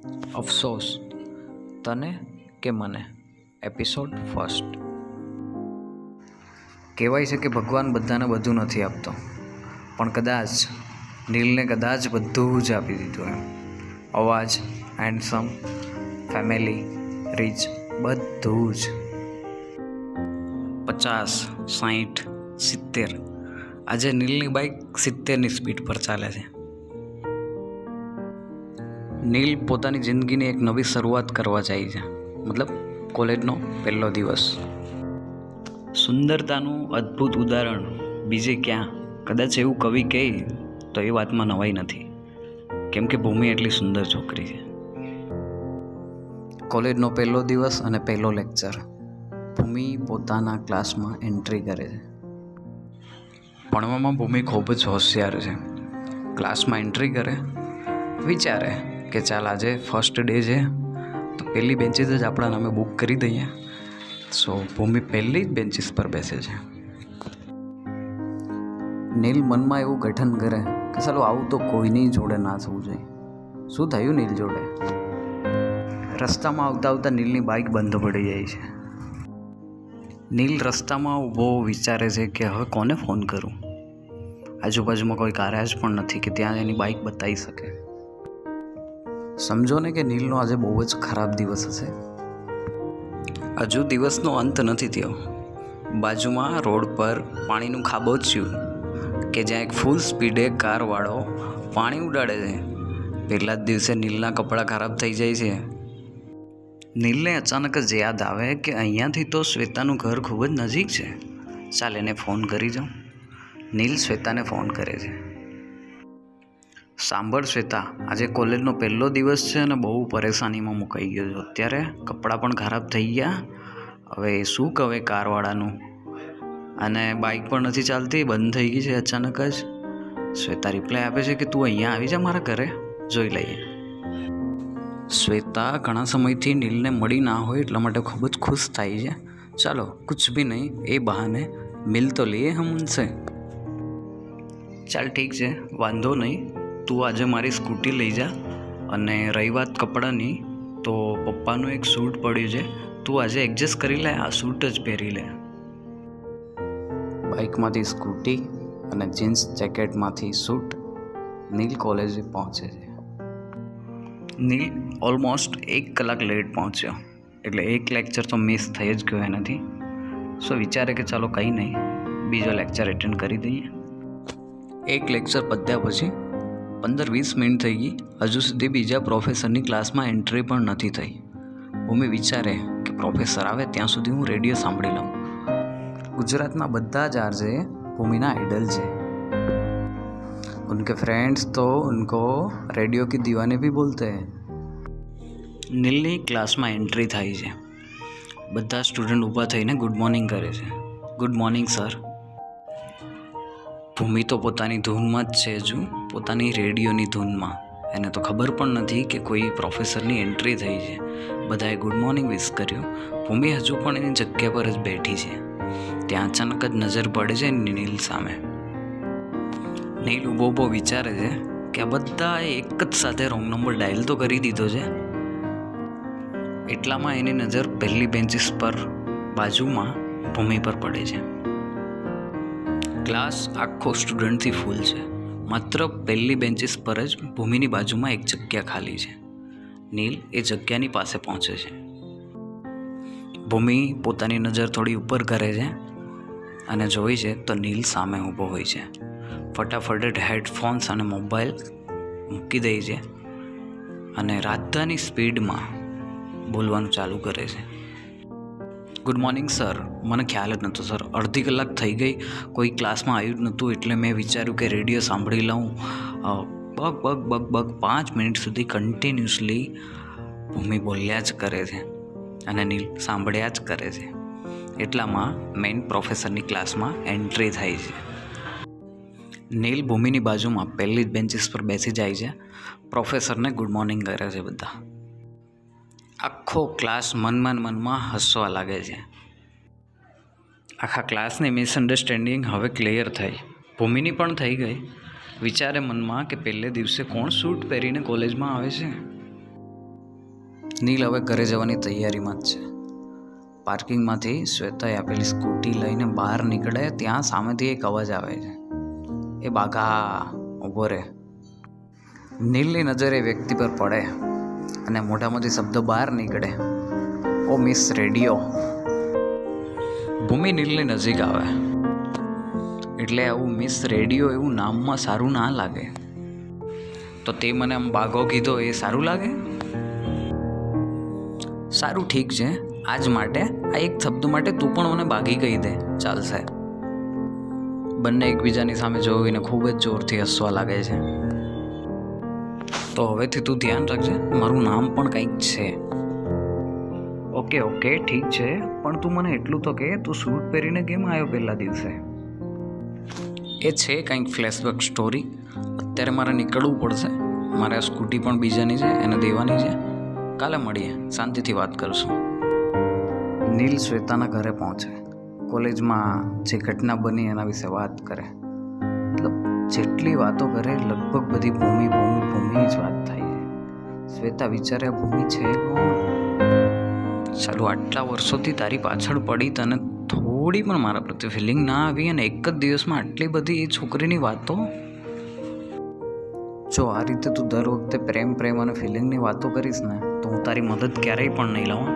અફસોસ તને કે મને એપિસોડ ફર્સ્ટ. કહેવાય છે કે ભગવાન બધાને બધું નથી આપતો, પણ કદાચ નીલને કદાચ બધું જ આપી દીધું એમ. અવાજ, હેન્ડસમ, ફેમિલી, રીચ, બધું જ. 50, 60, 70. આજે નીલની બાઇક 70ની સ્પીડ પર ચાલે છે. નીલ પોતાની જિંદગીની એક નવી શરૂઆત કરવા જાય છે, મતલબ કોલેજનો પહેલો દિવસ. સુંદરતાનું અદ્ભુત ઉદાહરણ બીજે ક્યાં, કદાચ એવું કવિ કહે તો એ વાતમાં નવાઈ નથી, કેમ કે ભૂમિ એટલી સુંદર છોકરી છે. કોલેજનો પહેલો દિવસ અને પહેલો લેક્ચર. ભૂમિ પોતાના ક્લાસમાં એન્ટ્રી કરે છે. ભણવામાં ભૂમિ ખૂબ જ હોશિયાર છે. ક્લાસમાં એન્ટ્રી કરે, વિચારે કે ચાલ આજે ફર્સ્ટ ડે છે તો પહેલી બેન્ચીસ જ આપણા નામે બુક કરી દઈએ. સો ભૂમિ પહેલી જ બેન્ચીસ પર બેસે છે. નીલ મનમાં એવું ગઠન કરે કે ચાલો આવું તો કોઈની જોડે ના થવું જોઈએ. શું થયું નીલ જોડે? રસ્તામાં આવતા નીલની બાઇક બંધ પડી જાય છે. નીલ રસ્તામાં ઊભો વિચારે છે કે હવે કોને ફોન કરું. આજુબાજુમાં કોઈ કારાજ પણ નથી કે ત્યાં એની બાઇક બતાવી શકે. સમજો ને કે નીલનો આજે બહુ જ ખરાબ દિવસ હશે. હજુ દિવસનો અંત નથી થયો. બાજુમાં રોડ પર પાણીનું ખાબોચિયું કે જ્યાં એક ફૂલ સ્પીડે કારવાળો પાણી ઉડાડે છે. પહેલા જ દિવસે નીલના કપડાં ખરાબ થઈ જાય છે. નીલને અચાનક જ યાદ આવે કે અહીંયાથી તો શ્વેતાનું ઘર ખૂબ જ નજીક છે. ચાલ એને ફોન કરી જાઉં. નીલ શ્વેતાને ફોન કરે છે. સાંભળ શ્વેતા, આજે કોલેજનો પહેલો દિવસ છે અને બહુ પરેશાનીમાં મુકાઈ ગયો છું. અત્યારે કપડાં પણ ખરાબ થઈ ગયા. હવે શું કહે કારવાળાનું, અને બાઇક પણ નથી ચાલતી, બંધ થઈ ગઈ છે અચાનક જ. શ્વેતા રિપ્લાય આપે છે કે તું અહીંયા આવી જા મારા ઘરે, જોઈ લઈએ. શ્વેતા ઘણા સમયથી નીલને મળી ના હોય એટલા માટે ખૂબ જ ખુશ થાય છે. ચાલો કુછ ભી નહીં, એ બહાને મિલ તો લીએ હમ ઉનસે. ચાલ ઠીક છે, વાંધો નહીં. તું આજે મારી સ્કૂટી લઈ જા, અને રહી વાત કપડાની તો પપ્પાનું એક સૂટ પડ્યું છે, તું આજે એડજસ્ટ કરી લે, આ સૂટ જ પહેરી લે. બાઇકમાંથી સ્કૂટી અને જીન્સ જેકેટમાંથી સૂટ નીલ કોલેજે પહોંચે છે. નીલ ઓલમોસ્ટ 1 કલાક લેટ પહોંચ્યો, એટલે એક લેક્ચર તો મિસ થઈ જ ગયો એનાથી. સો વિચારે કે ચાલો કંઈ નહીં, બીજો લેક્ચર એટેન્ડ કરી દઈએ. એક લેક્ચર પત્યા પછી 15-20 મિનિટ થઈ ગઈ, હજુ સુધી બીજા પ્રોફેસરની ક્લાસમાં એન્ટ્રી પણ નથી થઈ. ભૂમિ વિચારે કે પ્રોફેસર આવે ત્યાં સુધી હું રેડિયો સાંભળી લઉં. ગુજરાતના બધા જ આરજે ભૂમિના આઇડલ છે. उनके फ्रेंड्स तो उनको रेडियो की दीवाने भी बोलते हैं. નીલની ક્લાસમાં એન્ટ્રી થાય છે. બધા સ્ટુડન્ટ ઊભા થઈને ગુડ મોર્નિંગ કરે છે. Good morning sir. ભૂમિ તો પોતાની ધૂનમાં જ છે, હજુ પોતાની રેડિયોની ધૂનમાં. એને તો ખબર પણ નથી કે કોઈ પ્રોફેસરની એન્ટ્રી થઈ છે. બધાએ ગુડ મોર્નિંગ વિશ કર્યું. ભૂમિ હજુ પણ એની જગ્યા પર જ બેઠી છે. ત્યાં અચાનક જ નજર પડે છે નીલ સામે. નીલ ઊભો વિચારે છે કે આ બધા એક જ સાથે રોંગ નંબર ડાયલ તો કરી દીધો છે. એટલામાં એની નજર પહેલી બેન્ચીસ પર બાજુમાં ભૂમિ પર પડે છે. ક્લાસ આખો સ્ટુડન્ટથી ફૂલ છે. માત્ર પહેલી બેન્ચીસ પર જ ભૂમિની બાજુમાં એક જગ્યા ખાલી છે. નીલ એ જગ્યાની પાસે પહોંચે છે. ભૂમિ પોતાની નજર થોડી ઉપર કરે છે અને જોઈ છે તો નીલ સામે ઊભો હોય છે. ફટાફટ હેડફોન્સ અને મોબાઈલ મૂકી દે છે અને રાધાની સ્પીડમાં બોલવાનું ચાલુ કરે છે. ગુડ મોર્નિંગ સર, મને ખ્યાલ જ નહોતો સર, અડધી કલાક થઈ ગઈ, કોઈ ક્લાસમાં આવ્યું જ નહોતું, એટલે મેં વિચાર્યું કે રેડિયો સાંભળી લઉં. બગ 5 મિનિટ સુધી કન્ટિન્યુઅસલી ભૂમિ બોલ્યા જ કરે છે અને નીલ સાંભળ્યા જ કરે છે. એટલામાં મેઇન પ્રોફેસરની ક્લાસમાં એન્ટ્રી થાય છે. નીલ ભૂમિની બાજુમાં પહેલી જ બેન્ચીસ પર બેસી જાય છે. પ્રોફેસરને ગુડ મોર્નિંગ કરે છે બધા. આખો ક્લાસ મનમાં હસવા લાગે છે. આખા ક્લાસની મિસઅન્ડરસ્ટેન્ડિંગ હવે ક્લિયર થઈ. ભૂમિની પણ થઈ ગઈ. વિચારે મનમાં કે પહેલે દિવસે કોણ સૂટ પહેરીને કોલેજમાં આવે છે. નીલ હવે ઘરે જવાની તૈયારીમાં જ છે. પાર્કિંગમાંથી શ્વેતાએ આપેલી સ્કૂટી લઈને બહાર નીકળે ત્યાં સામેથી એક અવાજ આવે છે, એ બાઘા ઊભો રહે. નીલની નજર એ વ્યક્તિ પર પડે અને મોઢામાંથી શબ્દ બહાર નીકળે, ઓ મિસ રેડિયો. ભૂમિ નીલની નજીક આવે એટલે આવું મિસ રેડિયો એવું નામમાં સારું ના લાગે. તો તે મને આમ બાઘો કીધો એ સારું લાગે? સારું, ઠીક છે, આજ માટે આ એક શબ્દ માટે તું પણ મને બાઘી કહી દે, ચાલશે. બંને એકબીજાની સામે જોઈને ખૂબ જ જોરથી હસવા લાગે છે. તો હવેથી તું ધ્યાન રાખજે, મારું નામ પણ કંઈક છે. ઓકે ઓકે ઠીક છે, પણ તું મને એટલું તો કે તું સૂટ પહેરીને કેમ આવ્યો પહેલા દિવસે? એ છે કંઈક ફ્લેશબેક સ્ટોરી. અત્યારે મારે નીકળવું પડશે, મારે આ સ્કૂટી પણ બીજાની છે, એને દેવાની છે. કાલે મળીએ, શાંતિથી વાત કરશું. નીલ શ્વેતાના ઘરે પહોંચે. કોલેજમાં જે ઘટના બની એના વિશે વાત કરે. મતલબ જેટલી વાતો કરે લગભગ બધી ભૂમિની જ વાત થાય છે. શ્વેતા વિચારે ભૂમિ છે કોણ? ચાલો, આટલા વર્ષોથી તારી પાછળ પડી, તને થોડી પણ મારા પ્રત્યે ફિલિંગ ના આવી અને એક જ દિવસમાં આટલી બધી એ છોકરીની વાતો. જો આ રીતે તું દર વખતે પ્રેમ અને ફિલિંગની વાતો કરીશ ને તો હું તારી મદદ ક્યારેય પણ નહીં લઉં.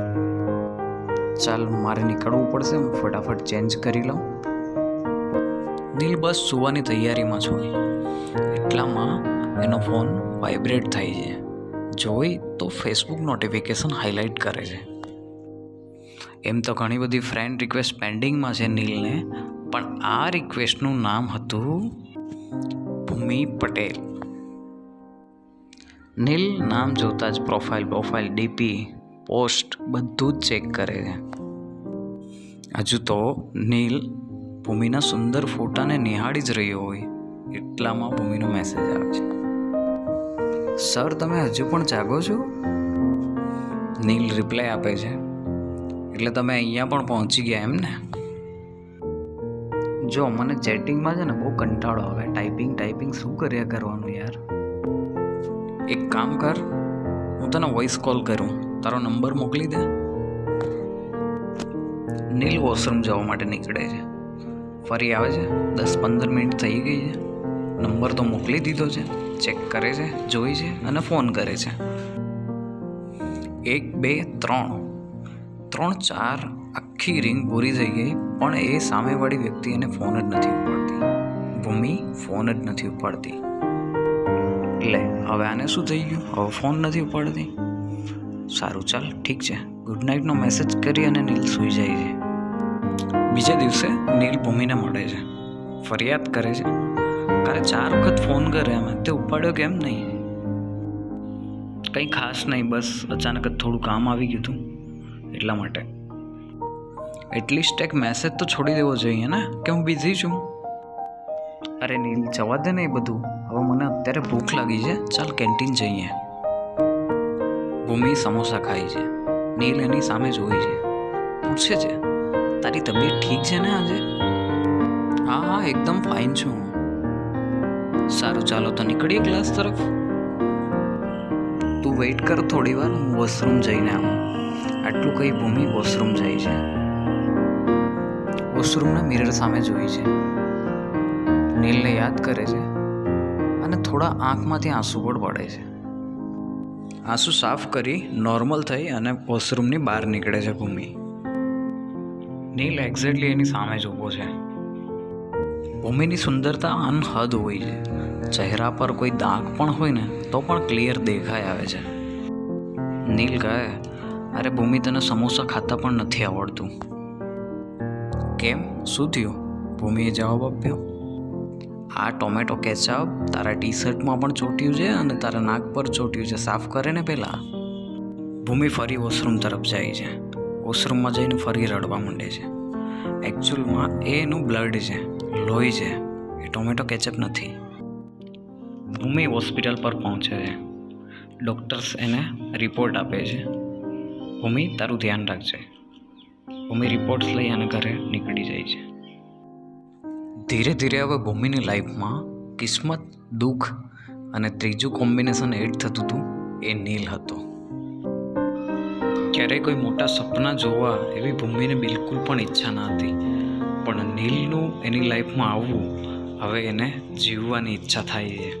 ચાલ, મારે નીકળવું પડશે, હું ફટાફટ ચેન્જ કરી લઉં. નીલ બસ સુવાની તૈયારીમાં છું એટલામાં એનો ફોન વાઇબ્રેટ થાય છે. જોઈ તો ફેસબુક નોટિફિકેશન હાઇલાઇટ કરે છે. એમ તો ઘણી બધી ફ્રેન્ડ રિક્વેસ્ટ પેન્ડિંગમાં છે નીલને, પણ આ રિક્વેસ્ટનું નામ હતું ભૂમિ પટેલ. નીલ નામ જોતાં જ પ્રોફાઇલ ડીપી પોસ્ટ બધું જ ચેક કરે છે. હજુ તો નીલ ભૂમિના સુંદર ફોટાને નિહાળી જ રહ્યો હોય એટલામાં ભૂમિનો મેસેજ આવે છે, સર તમે હજુ પણ જાગો છો? નીલ રિપ્લાય આપે છે, એટલે તમે અહીંયા પણ પહોંચી ગયા એમ ને? જો મને ચેટિંગમાં છે ને બહુ કંટાળો આવે, ટાઈપિંગ શું કર્યા કરવાનું યાર. એક કામ કર, હું તને વોઇસ કોલ કરું, તારો નંબર મોકલી દે. નીલ વોશરૂમ જવા માટે નીકળે છે. ફરી આવે છે, 10-15 મિનિટ થઈ ગઈ છે. નંબર તો મોકલી દીધો છે, ચેક કરે છે, જોઈ છે અને ફોન કરે છે. 1 2 3 4 આખી રિંગ પૂરી થઈ ગઈ, પણ એ સામેવાળી વ્યક્તિ એને ફોન જ નથી ઉપાડતી. ભૂમિ ફોન જ નથી ઉપાડતી. લે, હવે આને શું થઈ ગયું? હવે ફોન નથી ઉપાડતી. સારું, ચાલ ઠીક છે, ગુડ નાઇટનો મેસેજ કરી અને નીલ સૂઈ જાય છે. બીજા દિવસે નીલ ભૂમિને મળે છે, ફરિયાદ કરે છે, કાલે 4 વખત ફોન કરે અમે, તે ઉપાડ્યો કેમ નહીં? કંઈ ખાસ નહીં, બસ અચાનક જ થોડું કામ આવી ગયું હતું એટલા માટે. એટલીસ્ટ એક મેસેજ તો છોડી દેવો જોઈએ ને કે હું બિઝી છું. અરે નીલ, જવા દે ને એ બધું, હવે મને અત્યારે ભૂખ લાગી છે, ચાલ કેન્ટીન જઈએ. ભૂમિ સમોસા ખાય છે. નીલ એની સામે જોઈ છે, પૂછે છે, તારી તબિયત ઠીક છે ને આજે? હા, એકદમ ફાઇન છું. સારું, ચાલો તો નીકળીએ ક્લાસ તરફ. તું વેઇટ કર થોડી વાર, હું વોશરૂમ જઈને આવું. આટલું કહી ભૂમિ વોશરૂમ જાય છે. વોશરૂમના મિરર સામે જોઈ છે, નીલને યાદ કરે છે અને થોડા આંખમાંથી આંસુ પણ પડે છે. આંસુ સાફ કરી નોર્મલ થઈ અને વોશરૂમની બહાર નીકળે છે ભૂમિ. નીલ એક્ઝેક્ટલી એની સામે જ ઊભો છે. ભૂમિની સુંદરતા અનહદ હોય છે. ચહેરા પર કોઈ દાગ પણ હોય ને તો પણ ક્લિયર દેખાઈ આવે છે. નીલ કહે, અરે ભૂમિ, તને સમોસા ખાતા પણ નથી આવડતું. કેમ, શું થયું? ભૂમિએ જવાબ આપ્યો, આ ટોમેટો કેચઅપ તારા ટી શર્ટમાં પણ ચોટ્યું છે અને તારા નાક પર ચોટ્યું છે, સાફ કરે ને પહેલાં. ભૂમિ ફરી વોશરૂમ તરફ જાય છે. વોશરૂમમાં જઈને ફરી રડવા માંડે છે. એકચ્યુઅલમાં એ એનું બ્લડ છે, લોહી છે, એ ટોમેટો કેચઅપ નથી. ભૂમિ હોસ્પિટલ પર પહોંચે છે. ડૉક્ટર્સ એને રિપોર્ટ આપે છે. ભૂમિ, તારું ધ્યાન રાખજે. ભૂમિ રિપોર્ટ્સ લઈ અને ઘરે નીકળી જાય છે. ધીરે ધીરે હવે ભૂમિની લાઈફમાં કિસ્મત, દુઃખ અને ત્રીજું કોમ્બિનેશન એડ થતું હતું, એ નીલ હતો. ક્યારેય કોઈ મોટા સપના જોવા એવી ભૂમિને બિલકુલ પણ ઈચ્છા ન હતી, પણ નીલનું એની લાઈફમાં આવવું હવે એને જીવવાની ઈચ્છા થાય છે.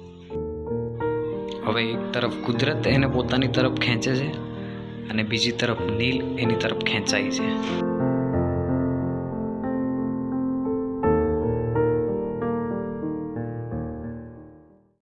હવે એક તરફ કુદરત એને પોતાની તરફ ખેંચે છે અને બીજી તરફ નીલ એની તરફ ખેંચાય છે.